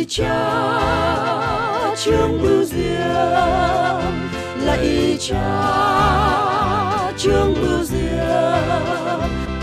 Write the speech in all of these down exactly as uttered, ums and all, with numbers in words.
cha Trương Bưu Diệm, lạy cha Trương Bưu Diệm.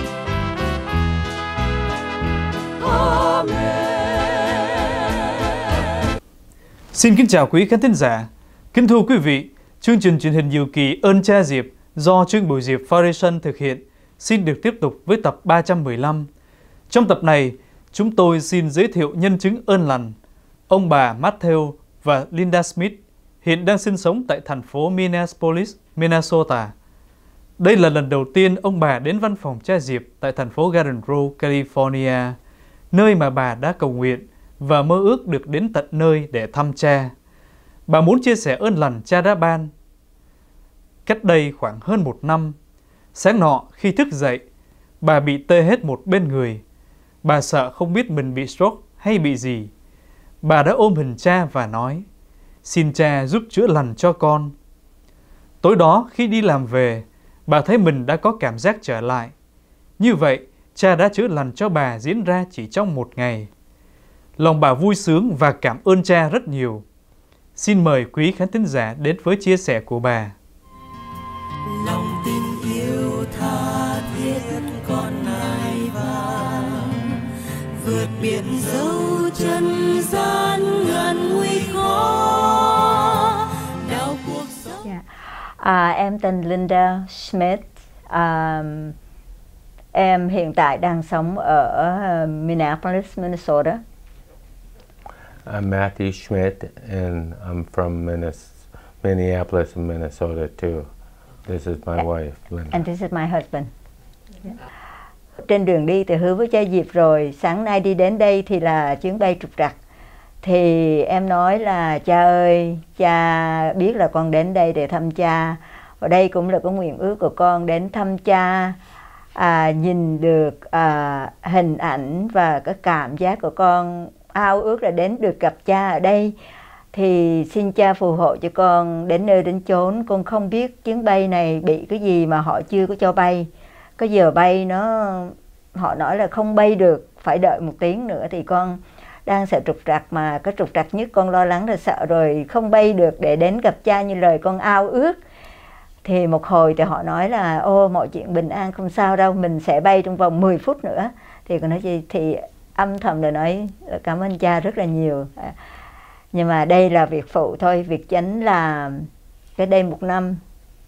Amen. Xin kính chào quý khán thính giả. Kính thưa quý vị, chương trình truyền hình diệu kỳ Ơn Cha Diệp do Trương Bửu Diệp Foundation thực hiện xin được tiếp tục với tập ba trăm mười lăm. Trong tập này, chúng tôi xin giới thiệu nhân chứng ơn lành, ông bà Matthew và Linda Smith, hiện đang sinh sống tại thành phố Minneapolis, Minnesota. Đây là lần đầu tiên ông bà đến văn phòng Cha Diệp tại thành phố Garden Grove, California, nơi mà bà đã cầu nguyện và mơ ước được đến tận nơi để thăm cha. Bà muốn chia sẻ ơn lành cha đã ban. Cách đây khoảng hơn một năm, sáng nọ khi thức dậy, bà bị tê hết một bên người. Bà sợ không biết mình bị stroke hay bị gì. Bà đã ôm hình cha và nói, xin cha giúp chữa lành cho con. Tối đó khi đi làm về, bà thấy mình đã có cảm giác trở lại. Như vậy, cha đã chữa lành cho bà diễn ra chỉ trong một ngày. Lòng bà vui sướng và cảm ơn cha rất nhiều. Xin mời quý khán thính giả đến với chia sẻ của bà. Lòng tình yêu tha thiết con nai vàng, vượt biển dấu chân gian ngàn nguy khó, đau cuộc sống. Yeah. À, em tên Linda Smith. À, em hiện tại đang sống ở Minneapolis, Minnesota. I'm Matthew Schmidt, and I'm from Minneapolis, Minnesota too. This is my wife, Linda. And this is my husband. Yeah. Trên đường đi từ hứa với cha Diệp rồi, sáng nay đi đến đây thì là chuyến bay trục trặc. Thì em nói là cha ơi, cha biết là con đến đây để thăm cha. Và đây cũng là cái nguyện ước của con đến thăm cha. À, nhìn được à, hình ảnh và cái cảm giác của con ao ước là đến được gặp cha ở đây. Thì xin cha phù hộ cho con đến nơi đến chốn. Con không biết chuyến bay này bị cái gì mà họ chưa có cho bay. Cái giờ bay nó họ nói là không bay được, phải đợi một tiếng nữa. Thì con đang sợ trục trặc, mà cái trục trặc nhất con lo lắng là sợ rồi không bay được để đến gặp cha như lời con ao ước. Thì một hồi thì họ nói là ô mọi chuyện bình an không sao đâu, mình sẽ bay trong vòng mười phút nữa. Thì con nói gì thì âm thầm là nói cảm ơn cha rất là nhiều. Nhưng mà đây là việc phụ thôi, việc chính là cái đây một năm.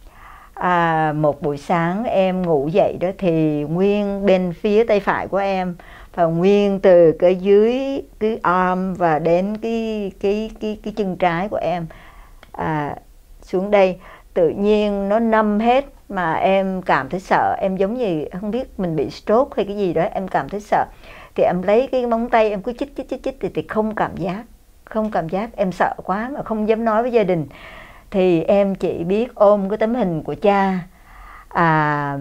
À, một buổi sáng em ngủ dậy đó thì nguyên bên phía tay phải của em và nguyên từ cái dưới cái arm và đến cái cái cái cái chân trái của em à, xuống đây tự nhiên nó nâm hết, mà em cảm thấy sợ, em giống như không biết mình bị stroke hay cái gì đó, em cảm thấy sợ. Thì em lấy cái móng tay em cứ chích chích chích chích thì, thì không cảm giác, không cảm giác, em sợ quá mà không dám nói với gia đình. Thì em chỉ biết ôm cái tấm hình của cha à,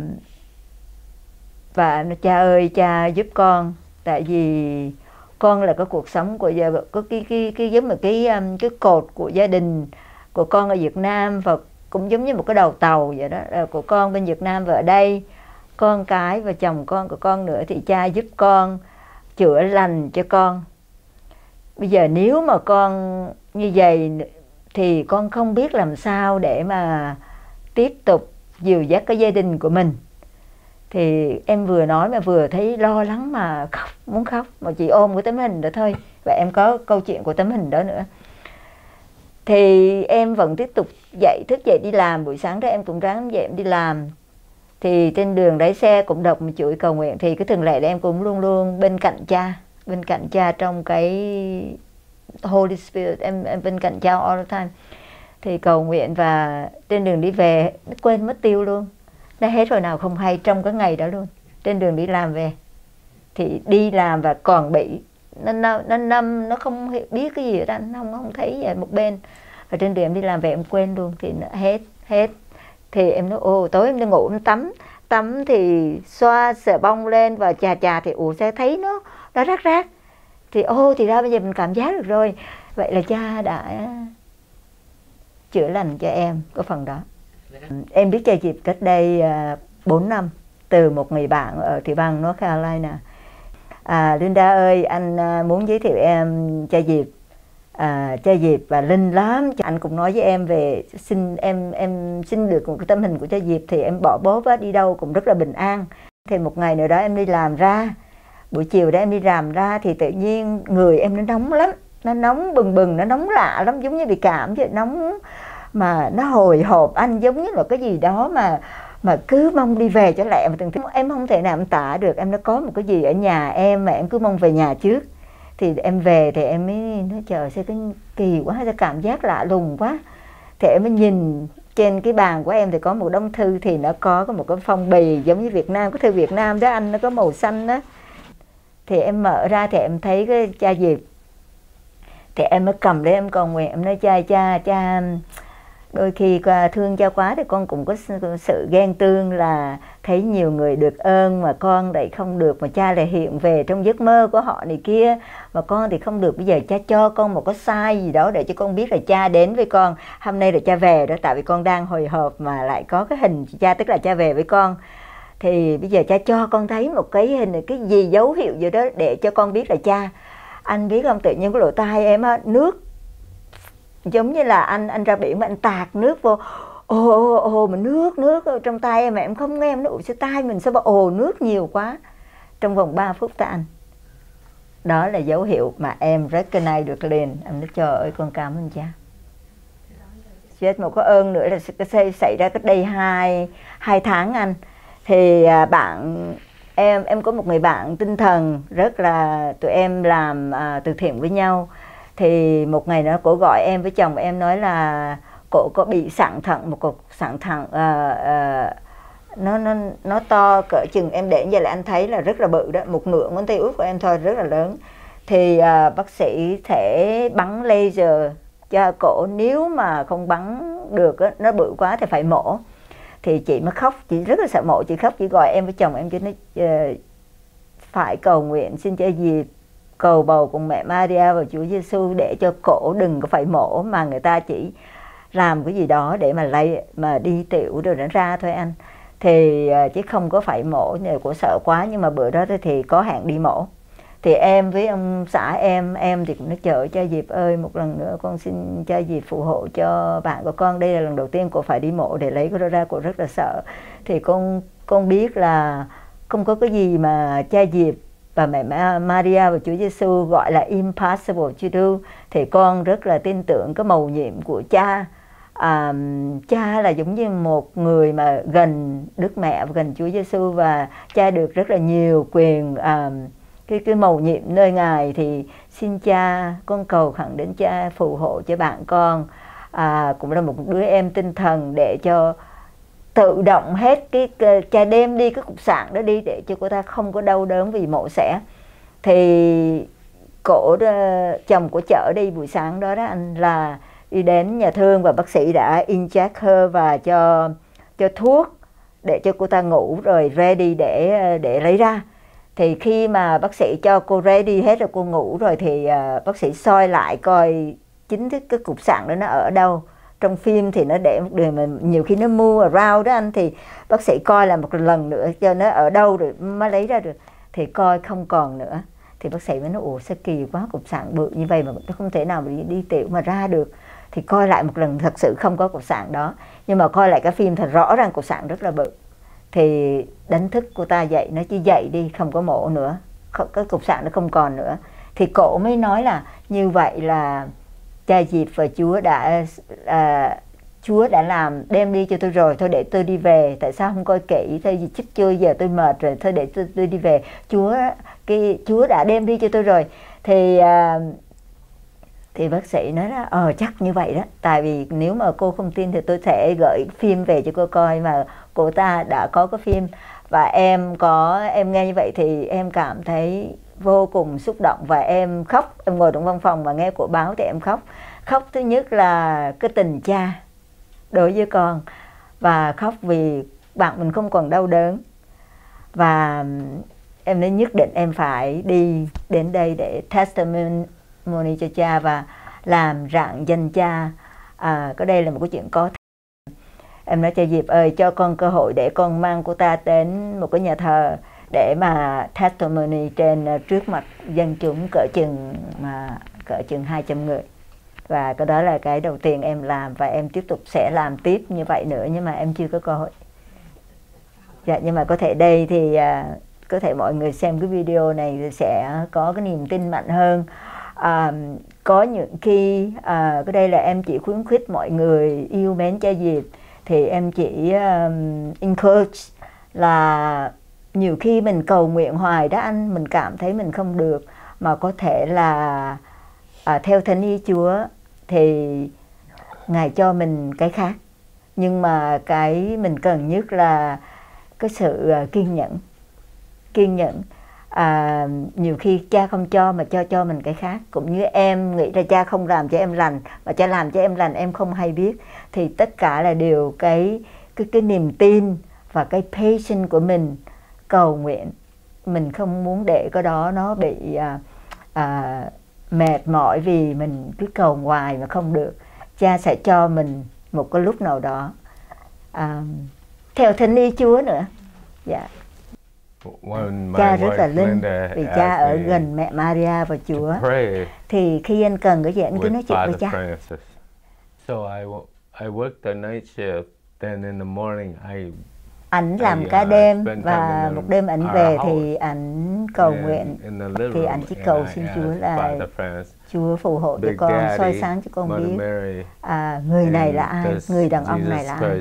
và cha ơi cha giúp con, tại vì con là cái cuộc sống của gia có cái cái cái giống như cái cái cột của gia đình của con ở Việt Nam, và cũng giống như một cái đầu tàu vậy đó, của con bên Việt Nam và ở đây con cái và chồng con của con nữa. Thì cha giúp con chữa lành cho con. Bây giờ nếu mà con như vậy thì con không biết làm sao để mà tiếp tục dìu dắt cái gia đình của mình. Thì em vừa nói mà vừa thấy lo lắng mà khóc, muốn khóc, mà chỉ ôm cái tấm hình đó thôi. Và em có câu chuyện của tấm hình đó nữa. Thì em vẫn tiếp tục dậy, thức dậy đi làm. Buổi sáng đó em cũng ráng dậy em đi làm. Thì trên đường lái xe cũng đọc một chuỗi cầu nguyện. Thì cái thường lệ em cũng luôn luôn bên cạnh cha, bên cạnh cha trong cái Holy Spirit, em, em bên cạnh cha all the time. Thì cầu nguyện và trên đường đi về nó quên mất tiêu luôn, nó hết rồi nào không hay trong cái ngày đó luôn. Trên đường đi làm về thì đi làm và còn bị nó nó nó nâm, nó không biết cái gì đó, nó không không thấy vậy một bên. Và trên đường em đi làm về em quên luôn, thì nó hết hết. Thì em nói ô tối em đi ngủ em tắm tắm thì xoa sờ bông lên và chà chà thì ủa sẽ thấy nó nó rác rác. Thì ô thì ra bây giờ mình cảm giác được rồi. Vậy là cha đã chữa lành cho em cái phần đó. Em biết cha Diệp cách đây uh, bốn năm từ một người bạn ở thị bang North Carolina. À, Linda ơi, anh uh, muốn giới thiệu em cha Diệp. à, cha Diệp và Linh lắm. Anh cũng nói với em về xin em em xin được một cái tấm hình của cha Diệp thì em bỏ bố á, đi đâu cũng rất là bình an. Thì một ngày nữa đó em đi làm ra, buổi chiều đó em đi làm ra thì tự nhiên người em nó nóng lắm, nó nóng bừng bừng, nó nóng lạ lắm, giống như bị cảm vậy, nóng mà nó hồi hộp anh, giống như là cái gì đó mà mà cứ mong đi về cho lẹ. Mà từng em không thể nào em tả được, em nó có một cái gì ở nhà em mà em cứ mong về nhà trước. Thì em về thì em mới nói trời sao cái kỳ quá, sao cảm giác lạ lùng quá. Thì em mới nhìn trên cái bàn của em thì có một đống thư, thì nó có một cái phong bì giống như Việt Nam, cái thư Việt Nam đó anh, nó có màu xanh đó. Thì em mở ra thì em thấy cái cha Diệp. Thì em mới cầm lên em cầu nguyện, em nói cha cha cha đôi khi thương cha quá thì con cũng có sự ghen tương là thấy nhiều người được ơn mà con lại không được, mà cha lại hiện về trong giấc mơ của họ này kia mà con thì không được. Bây giờ cha cho con một cái sai gì đó để cho con biết là cha đến với con, hôm nay là cha về đó, tại vì con đang hồi hộp mà lại có cái hình cha, tức là cha về với con. Thì bây giờ cha cho con thấy một cái hình, cái gì dấu hiệu gì đó để cho con biết là cha. Anh biết không, tự nhiên cái lỗ tai em á, nước giống như là anh anh ra biển mà anh tạt nước vô, ồ ồ ồ mà nước nước trong tay em mà em không nghe, em nói ủa sao tay mình sao mà ồ nước nhiều quá. Trong vòng ba phút ta anh, đó là dấu hiệu mà em recognize được liền. Em nói trời ơi con cảm ơn cha. Chết một cái ơn nữa là cái xảy ra cách đây hai hai tháng anh. Thì bạn em em có một người bạn tinh thần rất là, tụi em làm à, từ thiện với nhau. Thì một ngày đó cổ gọi em với chồng em nói là cổ có bị sạn thận, một cục sạn thận à, à, nó nó nó to cỡ chừng em để như vậy là anh thấy là rất là bự đó, một nửa ngón tay út của em thôi, rất là lớn. Thì à, bác sĩ thể bắn laser cho cổ, nếu mà không bắn được á, nó bự quá thì phải mổ. Thì chị mới khóc, chị rất là sợ mổ, chị khóc, chị gọi em với chồng em, chị nói uh, phải cầu nguyện xin cho Diệp cầu bầu cùng mẹ Maria và Chúa Giêsu để cho cổ đừng có phải mổ, mà người ta chỉ làm cái gì đó để mà lấy mà đi tiểu rồi nó ra thôi anh. Thì uh, chứ không có phải mổ, nếu cổ sợ quá. Nhưng mà bữa đó thì có hẹn đi mổ. Thì em với ông xã em, em thì cũng nói trời cha Diệp ơi, một lần nữa con xin cha Diệp phù hộ cho bạn của con. Đây là lần đầu tiên cô phải đi mổ để lấy cái đó ra, cô rất là sợ. Thì con con biết là không có cái gì mà cha Diệp và mẹ Maria và Chúa Giêsu gọi là impossible to do. Thì con rất là tin tưởng cái mầu nhiệm của cha. À, cha là giống như một người mà gần Đức Mẹ và gần Chúa Giêsu, và cha được rất là nhiều quyền à, cái cái mầu nhiệm nơi Ngài. Thì xin cha, con cầu khẩn đến cha phù hộ cho bạn con, à, cũng là một đứa em tinh thần, để cho tự động hết cái, cái cha đem đi cái cục sạn đó đi, để cho cô ta không có đau đớn vì mổ xẻ. Thì cổ chồng của chở đi buổi sáng đó đó anh, là đi đến nhà thương và bác sĩ đã inject her và cho cho thuốc để cho cô ta ngủ rồi ready để để lấy ra. Thì khi mà bác sĩ cho cô ready hết rồi, cô ngủ rồi, thì uh, bác sĩ soi lại coi chính thức cái cục sạn đó nó ở đâu. Trong phim thì nó để một đường mà nhiều khi nó move around đó anh, thì bác sĩ coi là một lần nữa cho nó ở đâu rồi mới lấy ra được. Thì coi không còn nữa. Thì bác sĩ mới nói ủa sao kỳ quá, cục sạn bự như vậy mà nó không thể nào mà đi, đi tiểu mà ra được. Thì coi lại một lần, thật sự không có cục sạn đó. Nhưng mà coi lại cái phim thật rõ ràng cục sạn rất là bự. Thì đánh thức cô ta dậy, nó chỉ dậy đi, không có mổ nữa, cái cục sạn nó không còn nữa. Thì cổ mới nói là như vậy là cha Diệp và Chúa đã à, Chúa đã làm đem đi cho tôi rồi, thôi để tôi đi về. Tại sao không coi kỹ, thôi gì chích chưa, giờ tôi mệt rồi, thôi để tôi, tôi đi về. Chúa cái Chúa đã đem đi cho tôi rồi. Thì à, thì bác sĩ nói là ờ chắc như vậy đó. Tại vì nếu mà cô không tin thì tôi sẽ gửi phim về cho cô coi, mà cô ta đã có cái phim. Và em có em nghe như vậy thì em cảm thấy vô cùng xúc động và em khóc. Em ngồi trong văn phòng và nghe của báo thì em khóc. Khóc thứ nhất là cái tình cha đối với con, và khóc vì bạn mình không còn đau đớn. Và em nói nhất định em phải đi đến đây để testimony cho cha và làm rạng danh cha. À, có đây là một cái chuyện có. Em nói cha Diệp ơi, cho con cơ hội để con mang cô ta đến một cái nhà thờ để mà testimony trên trước mặt dân chúng cỡ chừng mà cỡ chừng hai trăm người. Và cái đó là cái đầu tiên em làm, và em tiếp tục sẽ làm tiếp như vậy nữa, nhưng mà em chưa có cơ hội. Dạ, nhưng mà có thể đây thì à, có thể mọi người xem cái video này thì sẽ có cái niềm tin mạnh hơn. À, có những khi à, cái đây là em chỉ khuyến khích mọi người yêu mến Cha Diệp, thì em chỉ um, encourage là nhiều khi mình cầu nguyện hoài đó anh, mình cảm thấy mình không được, mà có thể là à, theo thánh ý Chúa thì Ngài cho mình cái khác. Nhưng mà cái mình cần nhất là cái sự uh, kiên nhẫn. Kiên nhẫn. À, nhiều khi cha không cho mà cho cho mình cái khác. Cũng như em nghĩ là cha không làm cho em lành, mà cha làm cho em lành em không hay biết. Thì tất cả là điều cái cái cái niềm tin và cái patience của mình cầu nguyện. Mình không muốn để cái đó nó bị à, à, mệt mỏi vì mình cứ cầu hoài mà không được. Cha sẽ cho mình một cái lúc nào đó à, theo thánh ý Chúa nữa. Dạ. Cha rất là linh vì cha ở gần mẹ Maria và Chúa. Thì khi anh cần cái gì anh cứ nói chuyện với cha. So I, I worked the night shift, then in the morning I Ảnh làm cả đêm, và một đêm ảnh về thì ảnh cầu nguyện, thì ảnh chỉ cầu xin Chúa là Chúa phù hộ cho con, soi sáng cho con biết à, người này là ai, người đàn ông này là ai.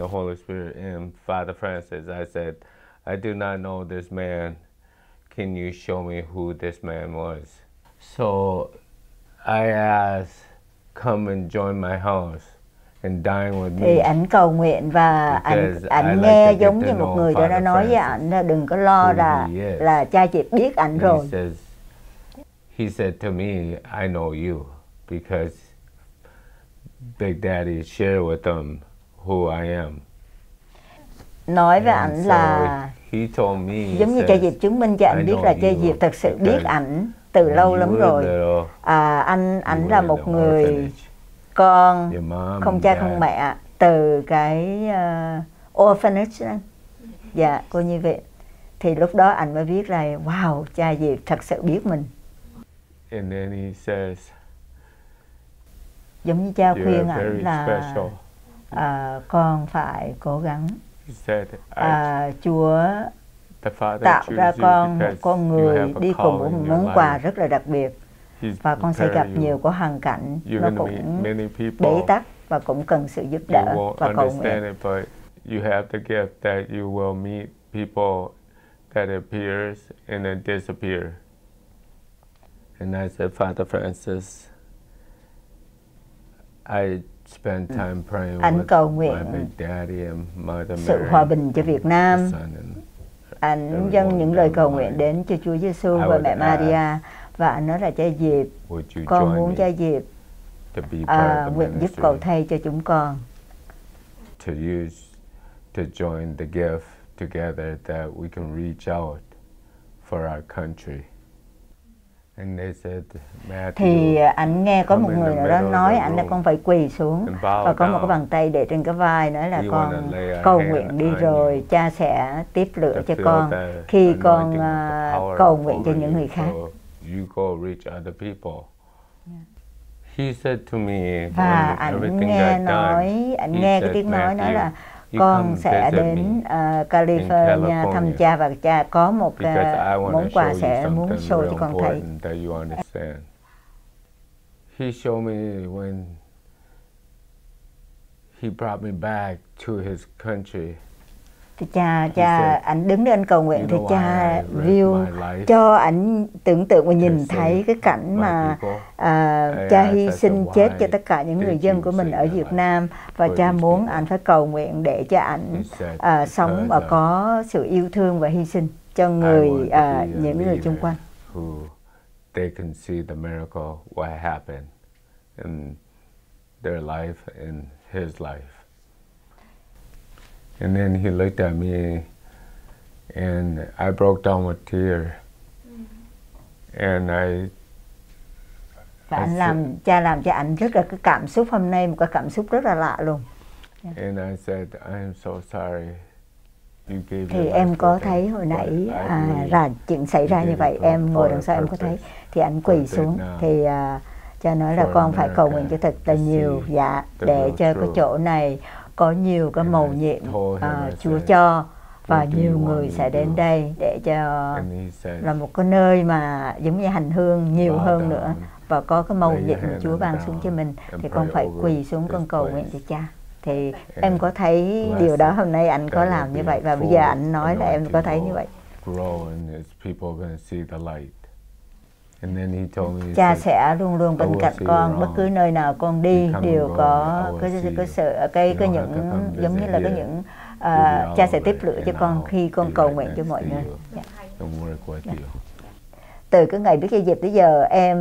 I do not know this man. Can you show me who this man was? So I asked, come and join my house and dine with me. Thì ảnh cầu nguyện và ảnh ảnh nghe like giống như một người đó đã nói với ảnh là đừng có lo là là cha Diệp biết ảnh rồi. He says, he said to me, I know you because Big Daddy shared with them who I am. Nói với ảnh là giống như cha Diệp chứng minh cho ảnh biết là cha Diệp thật sự biết ảnh từ lâu lắm rồi. À, anh ảnh là một người con không cha không mẹ từ cái uh, orphanage đó. Dạ, cô như vậy. Thì lúc đó anh mới biết là wow, cha Diệp thật sự biết mình. And then he says, giống như cha khuyên ảnh là uh, con phải cố gắng. Said, à, Chúa tạo ra con một con người đi cùng một món quà rất là đặc biệt, và con sẽ gặp nhiều có hoàn cảnh nó cũng bế tắc và cũng cần sự giúp đỡ và cầu nguyện. You have the gift that you will meet people that appears and then disappear. And I said, Father Francis, I spend time praying anh cầu nguyện sự hòa bình cho Việt Nam. Anh dâng những lời cầu nguyện đến cho Chúa Giêsu và mẹ Maria, và anh nói là cha Diệp, con muốn cha Diệp à, nguyện giúp cầu thay cho chúng con. To use to join the gift together that we can reach out for our country. Thì anh nghe có một người nào đó nói anh là con phải quỳ xuống và có một cái bàn tay để trên cái vai, nói là con cầu nguyện đi rồi cha sẽ tiếp lửa cho con khi con uh, cầu nguyện cho những người khác. Và anh nghe nói, anh nghe cái tiếng nói nói là con sẽ đến uh, California thăm cha, và cha có một uh, món quà sẽ muốn show cho con thấy. He showed me when he brought me back to his country. Thì cha, cha, ảnh đứng lên cầu nguyện thì cha view cho ảnh tưởng tượng và nhìn thấy cái cảnh mà à, cha hy sinh chết cho tất cả những người dân của mình ở Việt Nam, và cha muốn ảnh phải cầu nguyện để cho ảnh à, sống và có sự yêu thương và hy sinh cho người à, những người xung quanh. They can see the miracle what happened in their life and his life. And then he looked at me and I broke down with tears. And I Và anh làm, cha làm cho anh rất là cái cảm xúc hôm nay, một cái cảm xúc rất là lạ luôn. Yeah. And I said, I am so sorry. You gave thì em có thấy hồi nãy à, là chuyện xảy ra như vậy, em ngồi đằng sau em có thấy, thì anh quỳ xuống thì à, Cha nói là For con phải cầu nguyện cho thật là America, nhiều, see dạ, the để real cho cái truth. chỗ này có nhiều cái And mầu I nhiệm told him, à, I Chúa said, cho, và "What do nhiều you want người me sẽ to đến do?" đây để cho And he said, là một cái nơi mà giống như hành hương nhiều "Bow hơn down, nữa, và có cái mầu lay your nhiệm mà hand Chúa on ban the xuống cho ground mình, and thì con pray phải over quỳ xuống con this cầu nguyện place. cho cha. Thì And em có thấy bless điều đó it. hôm nay anh có That làm will như be vậy, và bây full giờ anh nói là em anointing có thấy will như vậy. grow and it's people gonna see the light. And then he told me, he Cha said, sẽ luôn luôn "I bên will cạnh see con, you bất cứ wrong. nơi nào con đi You come đều and go, có I will cái see cái you. sự cái You cái don't have to những come giống như visit là có here. những You'll à, be cha all sẽ tiếp over lựa cho and con I'll khi con be cầu right nguyện cho next mọi to người. you Dạ. and work with you." Từ cái ngày biết cái dịp tới giờ em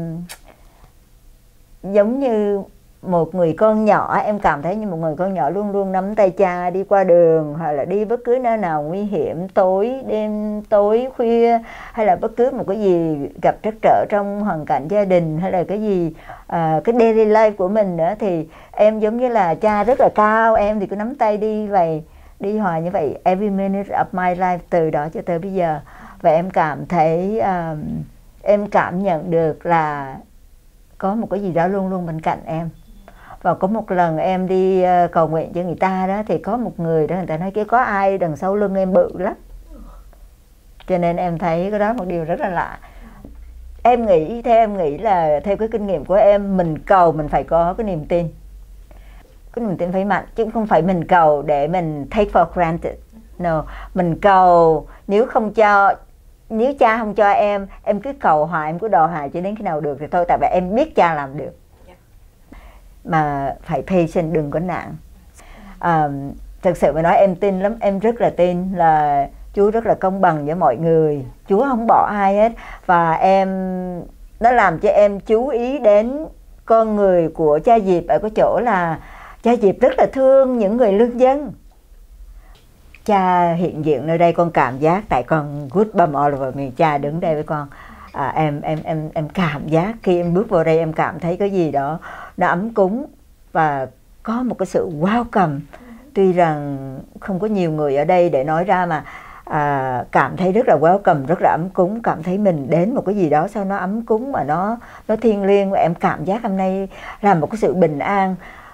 giống như một người con nhỏ, em cảm thấy như một người con nhỏ luôn luôn nắm tay cha đi qua đường, hoặc là đi bất cứ nơi nào nguy hiểm, tối đêm tối khuya, hay là bất cứ một cái gì gặp trắc trở trong hoàn cảnh gia đình, hay là cái gì à, cái daily life của mình nữa, thì em giống như là cha rất là cao, em thì cứ nắm tay đi vậy, đi hoài như vậy every minute of my life từ đó cho tới bây giờ. Và em cảm thấy uh, em cảm nhận được là có một cái gì đó luôn luôn bên cạnh em. Và có một lần em đi uh, cầu nguyện cho người ta đó, thì có một người đó, người ta nói cái có ai đằng sau lưng em bự lắm. Cho nên em thấy cái đó một điều rất là lạ. Em nghĩ, theo em nghĩ là theo cái kinh nghiệm của em, mình cầu mình phải có cái niềm tin. Cái niềm tin phải mạnh, chứ không phải mình cầu để mình take for granted. No, mình cầu nếu không cho, nếu cha không cho em, em cứ cầu hoài, em cứ đòi hoài cho đến khi nào được thì thôi, tại vì em biết cha làm được. Mà phải patient, đừng có nản. À, thực sự mà nói em tin lắm, em rất là tin là Chúa rất là công bằng với mọi người, Chúa không bỏ ai hết. Và em, nó làm cho em chú ý đến con người của cha Diệp ở cái chỗ là cha Diệp rất là thương những người lương dân. Cha hiện diện nơi đây, con cảm giác, tại con goosebumps all over me, cha đứng đây với con. À, em em em em cảm giác khi em bước vào đây, em cảm thấy cái gì đó nó ấm cúng và có một cái sự welcome. Tuy rằng không có nhiều người ở đây để nói ra, mà à, cảm thấy rất là welcome, rất là ấm cúng, cảm thấy mình đến một cái gì đó sao nó ấm cúng mà nó nó thiêng liêng. Và em cảm giác hôm nay là một cái sự bình an.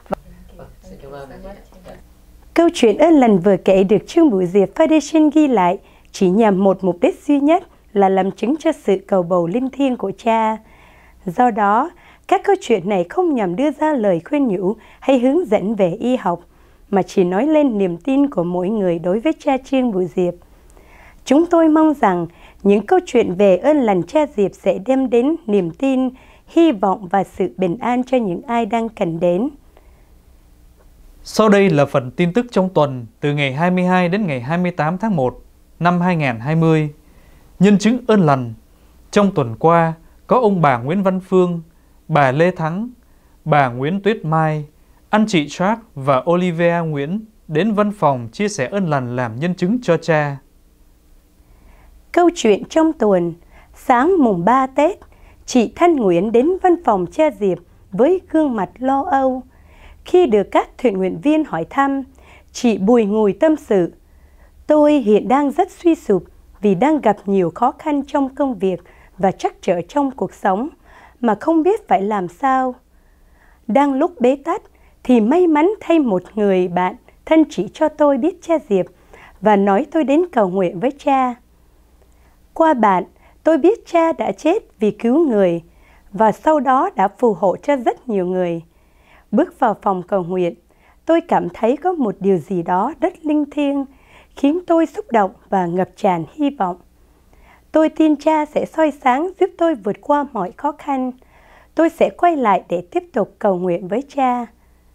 Câu chuyện ơn lành vừa kể được Trương Bửu Diệp Foundation ghi lại chỉ nhằm một mục đích duy nhất là làm chứng cho sự cầu bầu linh thiêng của cha. Do đó, các câu chuyện này không nhằm đưa ra lời khuyên nhủ hay hướng dẫn về y học, mà chỉ nói lên niềm tin của mỗi người đối với cha Trương Bửu Diệp. Chúng tôi mong rằng những câu chuyện về ơn lành cha Diệp sẽ đem đến niềm tin, hy vọng và sự bình an cho những ai đang cần đến. Sau đây là phần tin tức trong tuần từ ngày hai mươi hai đến ngày hai mươi tám tháng một năm hai nghìn không trăm hai mươi. Nhân chứng ơn lành. Trong tuần qua, có ông bà Nguyễn Văn Phương, bà Lê Thắng, bà Nguyễn Tuyết Mai, anh chị Charles và Olivia Nguyễn đến văn phòng chia sẻ ơn lành làm nhân chứng cho cha. Câu chuyện trong tuần. Sáng mùng ba Tết, chị Thanh Nguyễn đến văn phòng cha Diệp với gương mặt lo âu. Khi được các thiện nguyện viên hỏi thăm, chị bùi ngùi tâm sự: "Tôi hiện đang rất suy sụp vì đang gặp nhiều khó khăn trong công việc và trắc trở trong cuộc sống mà không biết phải làm sao." Đang lúc bế tắc thì may mắn thay một người bạn thân chỉ cho tôi biết cha Diệp và nói tôi đến cầu nguyện với cha. Qua bạn, tôi biết cha đã chết vì cứu người và sau đó đã phù hộ cho rất nhiều người. Bước vào phòng cầu nguyện, tôi cảm thấy có một điều gì đó rất linh thiêng, khiến tôi xúc động và ngập tràn hy vọng. Tôi tin cha sẽ soi sáng giúp tôi vượt qua mọi khó khăn. Tôi sẽ quay lại để tiếp tục cầu nguyện với cha.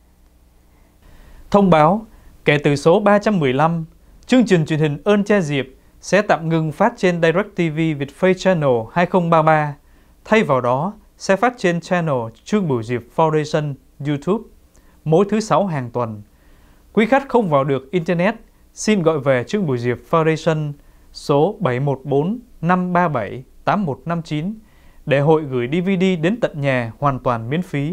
Thông báo, kể từ số ba trăm mười lăm, chương trình truyền hình Ơn Cha Diệp sẽ tạm ngừng phát trên DirecTV Vietpay Channel hai không ba ba. Thay vào đó, sẽ phát trên channel Trương Bửu Diệp Foundation YouTube mỗi thứ sáu hàng tuần. Quý khách không vào được Internet, xin gọi về Trương Bửu Diệp Foundation số bảy một bốn năm ba bảy tám một năm chín để hội gửi đê vê đê đến tận nhà hoàn toàn miễn phí.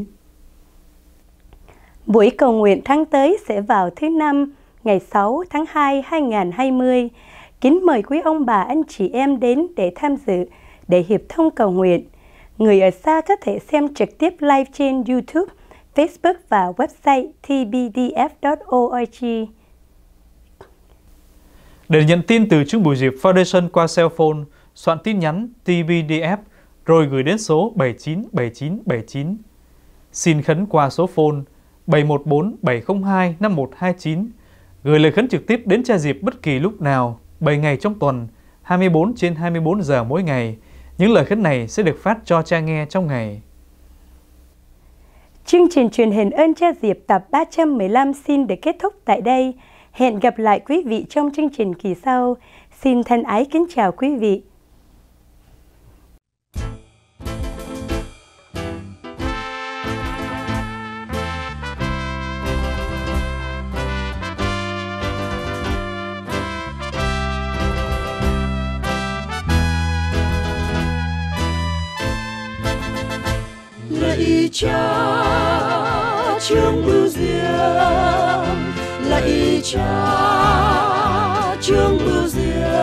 Buổi cầu nguyện tháng tới sẽ vào thứ Năm, ngày sáu tháng hai hai nghìn không trăm hai mươi. Kính mời quý ông bà anh chị em đến để tham dự, để hiệp thông cầu nguyện. Người ở xa có thể xem trực tiếp live trên YouTube, Facebook và website t b d f chấm org. Để nhận tin từ Chương Bùi Diệp Foundation qua cell phone, soạn tin nhắn T B D F rồi gửi đến số bảy chín bảy chín bảy chín. Xin khấn qua số phone bảy một bốn bảy không hai năm một hai chín. Gửi lời khấn trực tiếp đến cha Diệp bất kỳ lúc nào, bảy ngày trong tuần, hai mươi bốn trên hai mươi bốn giờ mỗi ngày. Những lời khấn này sẽ được phát cho cha nghe trong ngày. Chương trình truyền hình Ơn Cha Diệp tập ba trăm mười lăm xin được kết thúc tại đây. Hẹn gặp lại quý vị trong chương trình kỳ sau. Xin thân ái kính chào quý vị. Lạy Cha Chương Bửu Diệp, lạy Cha Chương Bửu Diệp.